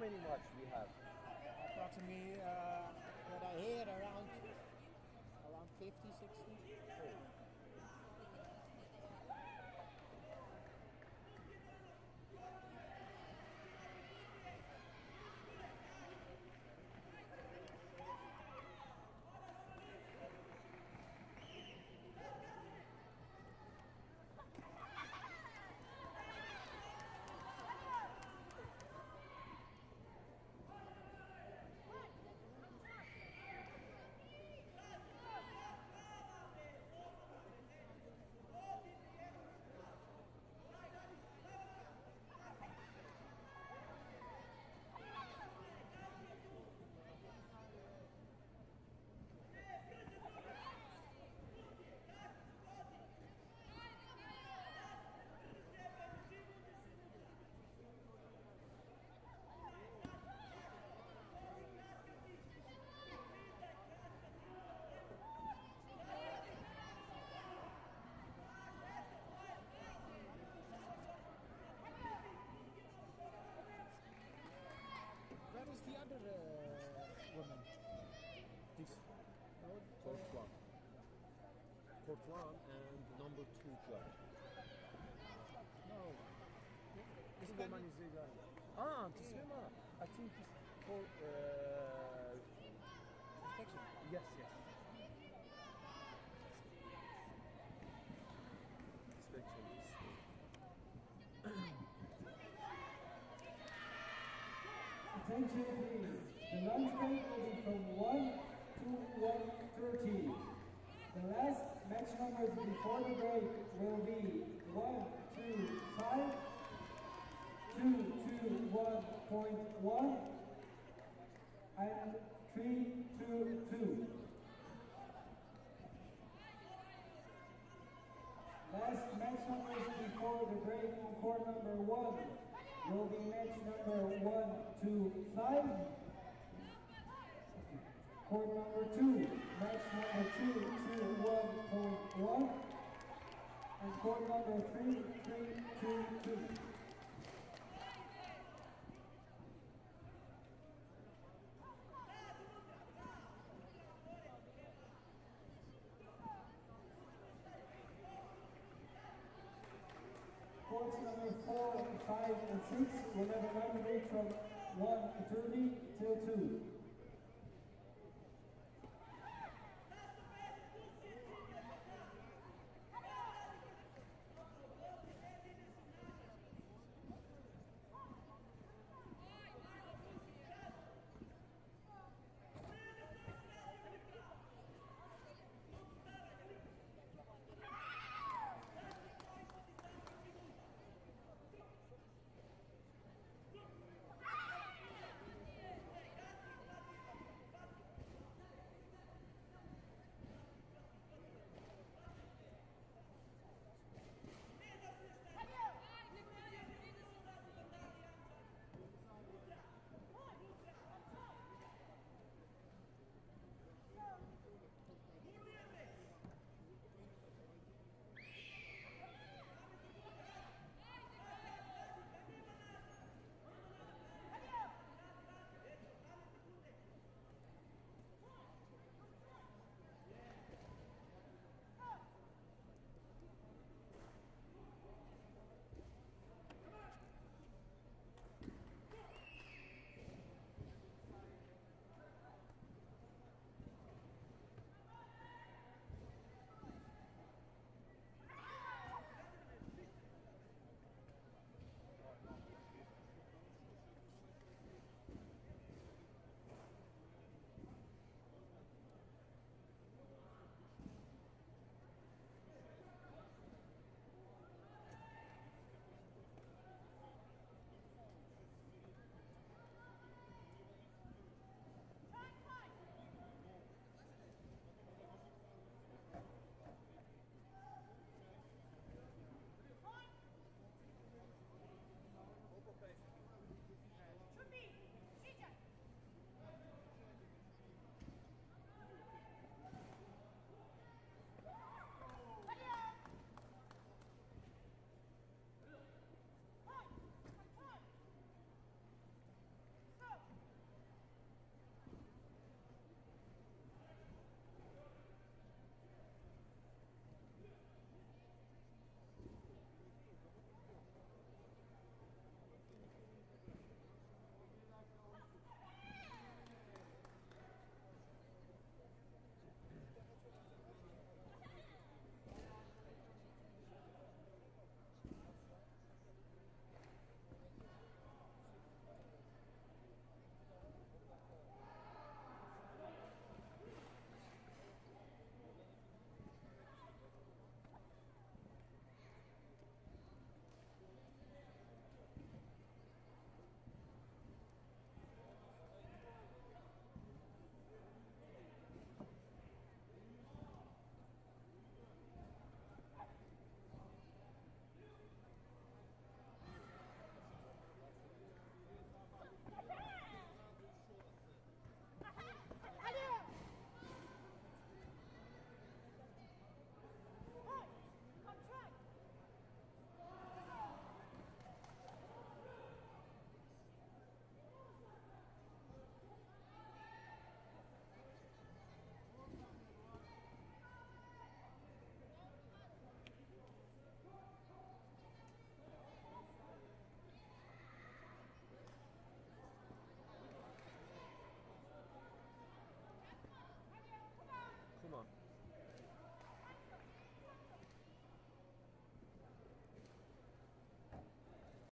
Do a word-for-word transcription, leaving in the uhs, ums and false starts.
many matches we have? Approximately, uh, what I hear, around around fifty, sixty. Oh. Where is the other uh, woman? This No, court uh, one. Court one and number two judge. no. This Is woman that- is Iranian. Ah, this woman. I think it's for uh, Inspection. yes, yes. Inspection is. Attention please. The lunch break will be from one to one thirty. The last match numbers before the break will be one two five, two two one point one, and three two two. Last match numbers before the break in court number one will be match number one two five. Court number two, match number two two one point one, and court number three three two two. Courts number four, five, and six will have a run rate from one thirty till two.